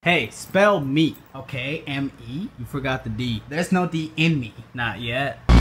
Hey, spell me. Okay, M-E. You forgot the D. There's no D in me. Not yet.